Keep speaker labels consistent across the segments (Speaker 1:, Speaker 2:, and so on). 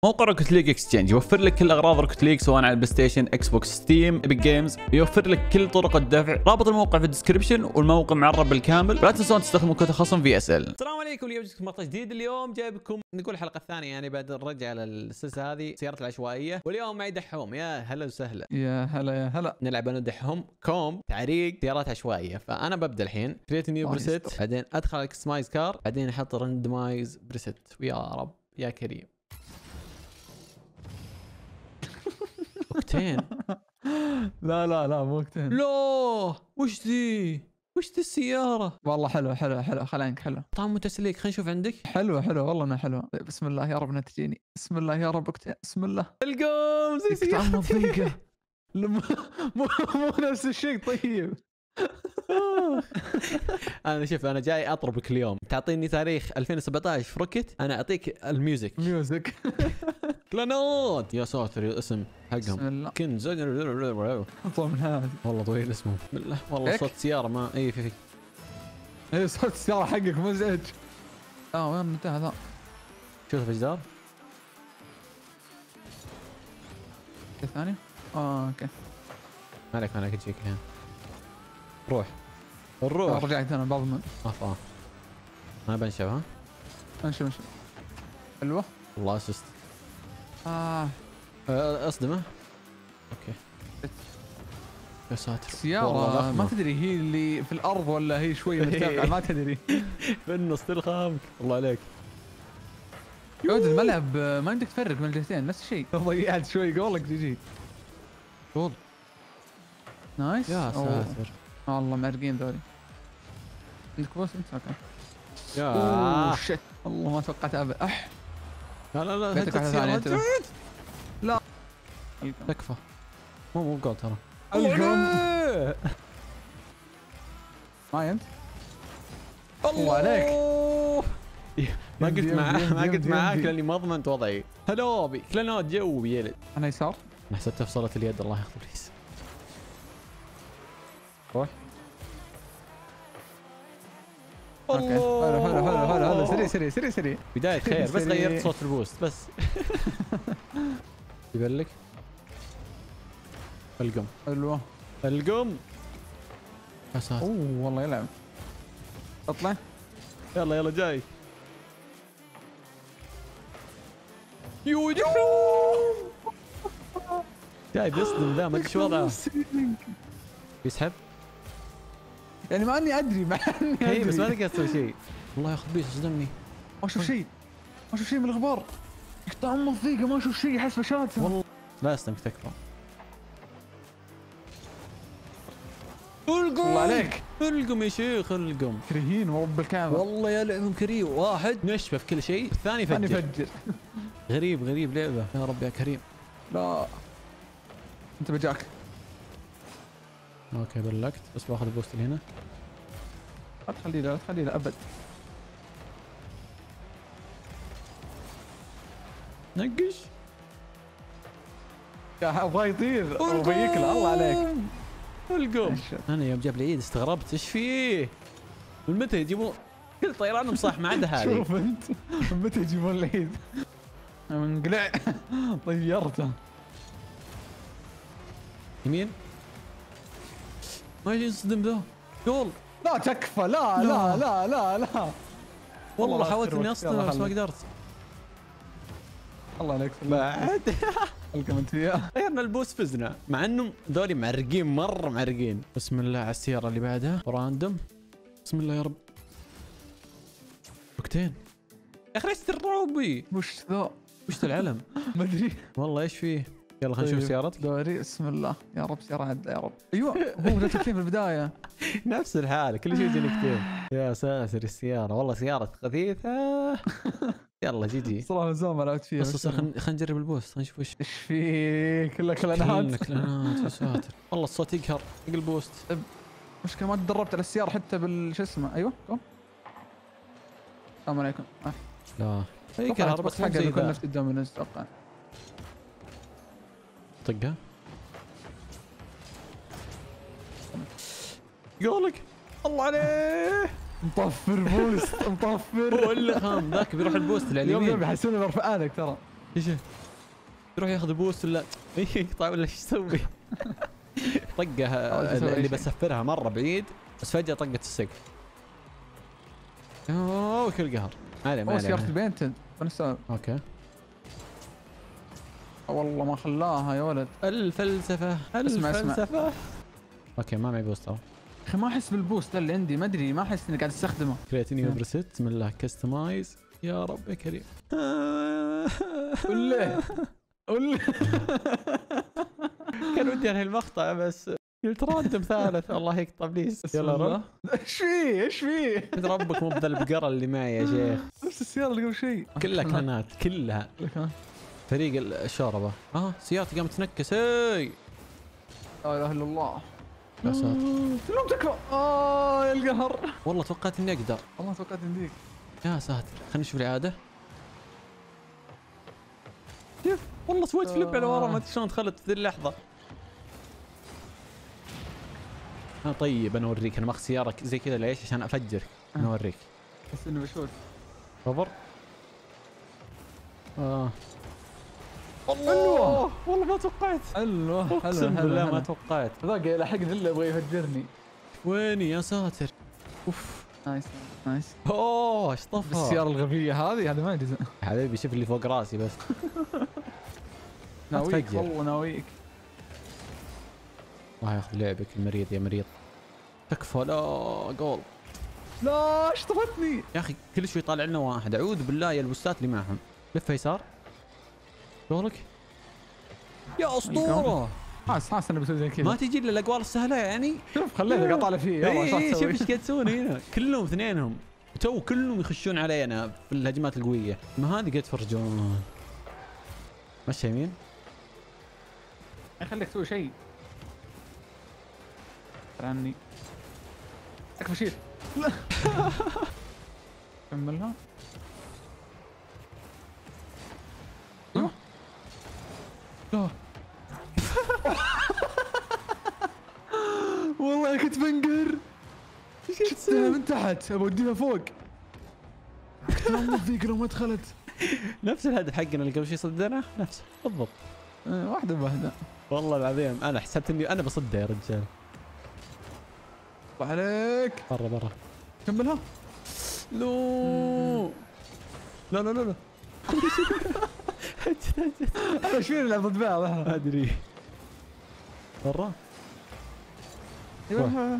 Speaker 1: موقع روكت ليج اكسشينج يوفر لك كل اغراض روكت ليج سواء على البلاي ستيشن، اكس بوكس، ستيم، ايبك جيمز. يوفر لك كل طرق الدفع. رابط الموقع في الديسكربشن والموقع معرب بالكامل. لا تنسون تستخدموا كود خصم في اس ال. السلام عليكم، اليوم جبتكم مقطع جديد. اليوم جايبكم نقول الحلقه الثانيه يعني بعد الرجعه على السلسله هذه سيارة العشوائيه. واليوم معي دحوم. يا هلا وسهلا.
Speaker 2: يا هلا يا هلا.
Speaker 1: نلعب انا ودحوم كوم تعريق سيارات عشوائيه. فانا ببدا الحين كريت نيو بريست، بعدين ادخل على كستمايز كار، بعدين احط راندمايز بريست. ويا رب يا كريم. وقتين.
Speaker 2: لا مو وقتين.
Speaker 1: لا وش ذي؟ وش ذي السيارة؟
Speaker 2: والله حلو خلينك حلو.
Speaker 1: طعم متسليك. خلينا نشوف عندك.
Speaker 2: حلو والله انها حلوه. طيب بسم الله يا رب انها تجيني. بسم الله يا رب وقتين. بسم الله.
Speaker 1: القوم زي
Speaker 2: طعم
Speaker 1: سيارتي.
Speaker 2: ضيقه. مو نفس الشيء. طيب
Speaker 1: انا شوف، انا جاي اطربك اليوم. تعطيني تاريخ 2017 في روكت، انا اعطيك الميوزك.
Speaker 2: ميوزك.
Speaker 1: كلانوت. يا ساتر الاسم
Speaker 2: بسم
Speaker 1: حقهم.
Speaker 2: الله.
Speaker 1: كنز.
Speaker 2: اطلع من هذه.
Speaker 1: والله طويل اسمه. بسم الله. والله
Speaker 2: هيك؟
Speaker 1: صوت سيارة ما اي في.
Speaker 2: ايه صوت السياره حقك مزعج. وين انتهى ذا؟
Speaker 1: شوف في الجدار.
Speaker 2: الثاني. اوكي.
Speaker 1: ما عليك تجيك الحين. روح نروح.
Speaker 2: رجعت انا بضمن.
Speaker 1: ما بنشف ها.
Speaker 2: انشف حلوه.
Speaker 1: والله اسست. اصدمه. اوكي. يا ساتر.
Speaker 2: السيارة ما تدري هي اللي في الارض ولا هي شوي مرتفعة. ما تدري.
Speaker 1: في النص تلخامك. الله عليك.
Speaker 2: عود الملعب ما يمديك تفرق من الجهتين نفس الشيء. ضيعت شوي قولك جي.
Speaker 1: قول.
Speaker 2: نايس.
Speaker 1: يا ساتر.
Speaker 2: والله معرقين ذولي. عندك بوس انت؟ اوكي.
Speaker 1: يا
Speaker 2: شت. والله ما توقعت ابدا.
Speaker 1: لا
Speaker 2: بيتك واحدة ثانية انت. لا
Speaker 1: تكفى. مو قول ترى.
Speaker 2: القم. ما انت. الله عليك.
Speaker 1: ما قلت معاك
Speaker 2: يمدي.
Speaker 1: لاني ما ضمنت وضعي. هلو بي كلانوت جو يلد.
Speaker 2: انا يسار.
Speaker 1: انا حسبتها في صالة اليد. الله ياخذ بليز. روح.
Speaker 2: اوكي. حلو. سريع.
Speaker 1: بداية خير. بس غيرت صوت البوست بس. يبلك. القم.
Speaker 2: حلوه.
Speaker 1: القم. يا ساتر.
Speaker 2: والله يلعب. اطلع.
Speaker 1: يلا جاي. جاي بيصدم ذا. ما ادري شو وضعه. يسحب.
Speaker 2: يعني ما اني ادري
Speaker 1: هي بس ما تقدر تسوي شيء. والله ياخذ بيس صدمني.
Speaker 2: ما اشوف شيء من الغبار. يقطع ام الضيقه. ما اشوف شيء. حسب شات
Speaker 1: والله لا استمك تكفى.
Speaker 2: الله عليك.
Speaker 1: القم يا شيخ. القم
Speaker 2: كريهين ورب الكعبه.
Speaker 1: والله يا لعبهم كريم. واحد نشفه في كل شيء، الثاني يفجر. غريب لعبه. يا رب يا كريم.
Speaker 2: لا انت بجاك.
Speaker 1: اوكي بلكت بس باخذ البوست اللي هنا.
Speaker 2: لا تخلي له ابد.
Speaker 1: نقش.
Speaker 2: ابغى يطير وبيكله. الله عليك.
Speaker 1: القم. انا يوم جاب لي عيد استغربت ايش فيه. من متى يجيبون كل طيرانهم صح ما عدا هذه.
Speaker 2: شوف انت من متى يجيبون العيد. انقلع. طيرته.
Speaker 1: يمين. ما يجي يصدم ذا. قول.
Speaker 2: لا تكفى. لا
Speaker 1: والله حاولت اني اصدم بس ما قدرت.
Speaker 2: الله عليك.
Speaker 1: بعد
Speaker 2: القم انت وياه.
Speaker 1: غيرنا البوس فزنا مع انهم ذولي معرقين مره معرقين. بسم الله على السياره اللي بعدها راندوم. بسم الله يا رب. وقتين. يا اخي ليش تروبي؟
Speaker 2: وش ذا؟
Speaker 1: وش العلم؟
Speaker 2: ما ادري
Speaker 1: والله ايش فيه. يلا خلينا نشوف سيارتك.
Speaker 2: دوري. بسم الله يا رب. سيارة عدلة يا رب. ايوه هو جاتك في البداية.
Speaker 1: نفس الحال كل شيء يجي كتير. يا ساتر السيارة والله سيارة خفيفة. يلا جي.
Speaker 2: صراحة زوم ما لعبت فيها.
Speaker 1: بس خلينا نجرب البوست. خلينا نشوف
Speaker 2: ايش في. كلها كلانات.
Speaker 1: يا ساتر. والله الصوت يقهر. يقل البوست.
Speaker 2: مشكلة ما تدربت على السيارة حتى شو اسمه. ايوه قوم. السلام عليكم.
Speaker 1: لا يقهر بس
Speaker 2: حقه يكون نفس الدومينوز اتوقع.
Speaker 1: طقها. قولك. الله عليه.
Speaker 2: مطفر بوست. مطفر.
Speaker 1: هو اللي خام ذاك بيروح البوست اللي على
Speaker 2: اليوم
Speaker 1: اليمين.
Speaker 2: بيحسوني برفع لك ترى.
Speaker 1: ايش يروح ياخذ بوست ولا يقطع ولا ايش يسوي؟ طقه اللي بسفرها مره بعيد بس فجاه طقت السقف. اوه كل قهر. ما عليه
Speaker 2: سيارة البنت فنسى.
Speaker 1: اوكي
Speaker 2: والله ما خلاها يا ولد.
Speaker 1: الفلسفه
Speaker 2: اسمع.
Speaker 1: اوكي ما معي بوست اهو.
Speaker 2: اخي ما احس بالبوست اللي عندي، ما ادري، ما احس اني قاعد استخدمه.
Speaker 1: كريت نيو بريست. بسم الله كستمايز. يا رب يا كريم.
Speaker 2: قول
Speaker 1: كان ودي انهي المقطع بس قلت راندم ثالث. الله يقطع بليز. يلا روح.
Speaker 2: ايش فيه؟
Speaker 1: ربك مو بذا البقره اللي معي يا شيخ.
Speaker 2: نفس السيارة اللي قبل شيء.
Speaker 1: كلها كلانات كلها. فريق الشوربه. سيارتي قامت تنكس. لا
Speaker 2: اله الا الله.
Speaker 1: يا ساتر.
Speaker 2: شلون تكفى؟ يا القهر.
Speaker 1: والله توقعت اني اقدر.
Speaker 2: والله توقعت يمديك.
Speaker 1: يا ساتر. خلينا نشوف الاعاده. شوف والله سويت فليب على ورا، ما ادري شلون دخلت في ذي اللحظه. طيب انا اوريك. انا ماخذ سياره زي كذا ليش؟ عشان افجرك. انا اوريك.
Speaker 2: بس انه بشوف.
Speaker 1: صبر. الله والله ما توقعت.
Speaker 2: حلوه
Speaker 1: اقسم بالله ما توقعت.
Speaker 2: ذاك يلحقني الا يبغى يفجرني.
Speaker 1: ويني يا ساتر. اوف
Speaker 2: نايس.
Speaker 1: ايش طفى
Speaker 2: السيارة الغبية هذه ما يجوز.
Speaker 1: حبيبي شوف اللي فوق راسي بس.
Speaker 2: ناويك والله ناويك.
Speaker 1: الله ياخذ لعبك المريض يا مريض. تكفى. لا جول.
Speaker 2: لا ايش طفتني
Speaker 1: يا اخي كل شوي طالع لنا واحد. اعوذ بالله يا البوستات اللي معهم. لف يسار. شغلك يا اسطوره.
Speaker 2: حاس انا بسوي زي كذا.
Speaker 1: ما تجي الا الاقوال السهله يعني.
Speaker 2: شوف خليتك اطالع فيه. يلا
Speaker 1: شوف ايش قاعد تسوون هنا. كلهم اثنينهم تو كلهم يخشون علي انا في الهجمات القويه. ما هذه قد تفرجون. مشي يمين.
Speaker 2: خليك تسوي شيء. عني اكفى شيء. كملها. لا والله انا كنت بنقر. شفتها من تحت بوديها فوق. كنت اموت فيك لو ما دخلت.
Speaker 1: نفس الهدف حقنا اللي قبل شوي صدنا نفسه بالضبط.
Speaker 2: واحدة بواحدة.
Speaker 1: والله العظيم انا حسبت اني انا بصده يا رجال.
Speaker 2: الله عليك.
Speaker 1: برا
Speaker 2: كملها.
Speaker 1: لا
Speaker 2: انا ايش فيني اللي ضد بعض؟
Speaker 1: ما ادري. برا.
Speaker 2: يلا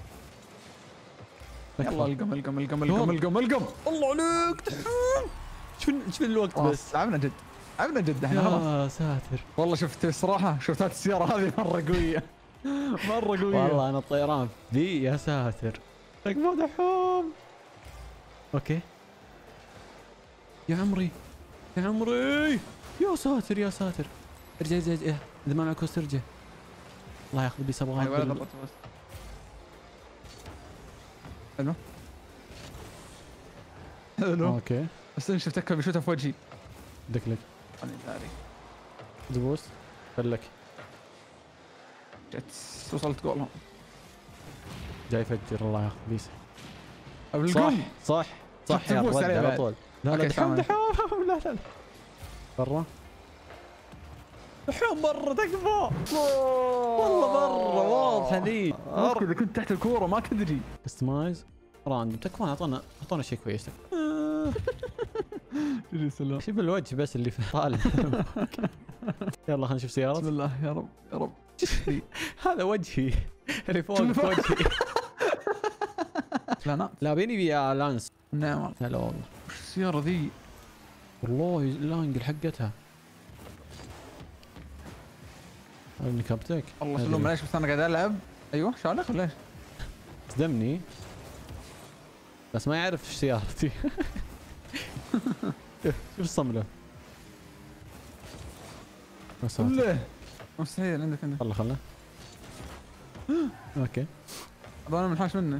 Speaker 2: القم.
Speaker 1: الله عليك دحين. شوف الوقت بس.
Speaker 2: لعبنا جد احنا خلاص.
Speaker 1: يا ساتر.
Speaker 2: والله شفت الصراحة شفت السيارة هذه مرة قوية.
Speaker 1: والله انا الطيران ذي يا ساتر. تكفى دحوم. اوكي يا عمري يا ساتر. ارجع اذا ما معك وسط ارجع. الله ياخذ بي صبغات.
Speaker 2: غلط بس. حلو.
Speaker 1: اوكي
Speaker 2: بس انا شفتك بشوتها في وجهي.
Speaker 1: دكلك.
Speaker 2: انا داري.
Speaker 1: زبوس خلك.
Speaker 2: جت وصلت جولهم.
Speaker 1: جاي يفجر. الله ياخذ بيس. صح يا رجل على طول. لا دحوم. لا برا. دحوم برا تكفى. والله برا واضحه ذي.
Speaker 2: اذا كنت تحت الكوره ما تدري.
Speaker 1: كستمايز راندوم. تكفون اعطونا شيء كويس. شوف الوجه بس اللي طالع. يلا خلينا نشوف سيارة.
Speaker 2: بسم الله يا رب.
Speaker 1: هذا وجهي اللي فوق وجهي. لا بيني ويا لانس.
Speaker 2: نعم.
Speaker 1: هلا والله.
Speaker 2: وش السيارة ذي؟
Speaker 1: والله الانجل حقتها. نكبتك.
Speaker 2: الله يسلمك معليش بس انا قاعد العب. ايوه شالك ولا ايش؟
Speaker 1: صدمني بس ما يعرف ايش سيارتي. شوف الصمله.
Speaker 2: لا مستحيل عندك انت.
Speaker 1: خله اوكي.
Speaker 2: انا منحاش منه.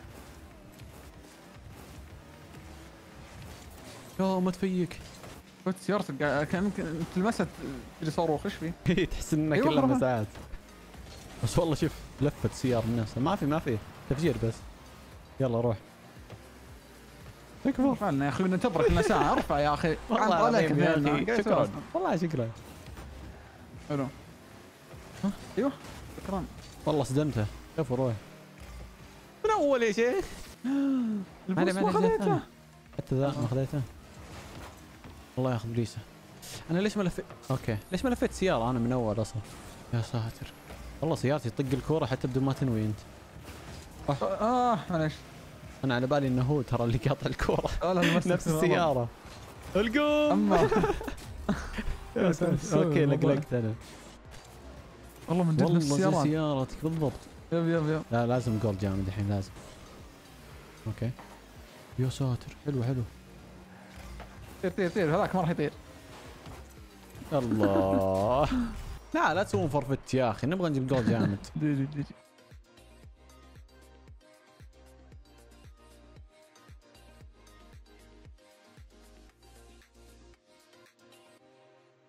Speaker 1: يا ما تفيك.
Speaker 2: كنت سيارتك كان تلمسها تجي صاروخ. ايش فيه؟
Speaker 1: تحس انها كلها مساعات. بس والله شوف لفت سيارة الناس. ما في تفجير بس. يلا روح. تكفى.
Speaker 2: فعلا يا اخي ننتظرك لنا ساعه. ارفع يا اخي.
Speaker 1: والله العظيم يا اخي شكرا. والله شكرا.
Speaker 2: حلو. ايوه شكرا.
Speaker 1: والله صدمته. كفو روح. من اول يا شيخ.
Speaker 2: البوس ما خذيته.
Speaker 1: حتى ذا ما خذيته. الله ياخذ بليسه. انا ليش ما لفيت؟ اوكي ليش ما لفيت سياره انا من اول اصلا؟ يا ساتر. والله سيارتي تطق الكوره حتى بدون ما تنوي انت.
Speaker 2: معليش.
Speaker 1: انا على بالي انه هو ترى اللي قاطع الكوره. نفس السياره. القوم.
Speaker 2: اما
Speaker 1: اوكي لقلقت انا.
Speaker 2: والله من جد نفس السيارات.
Speaker 1: سيارتك بالضبط.
Speaker 2: يب.
Speaker 1: لا لازم جول جامد الحين لازم. اوكي. يا ساتر حلو.
Speaker 2: طير هذاك ما راح يطير.
Speaker 1: الله. لا تسوون فرفت يا اخي نبغى نجيب جول جامد.
Speaker 2: ديجي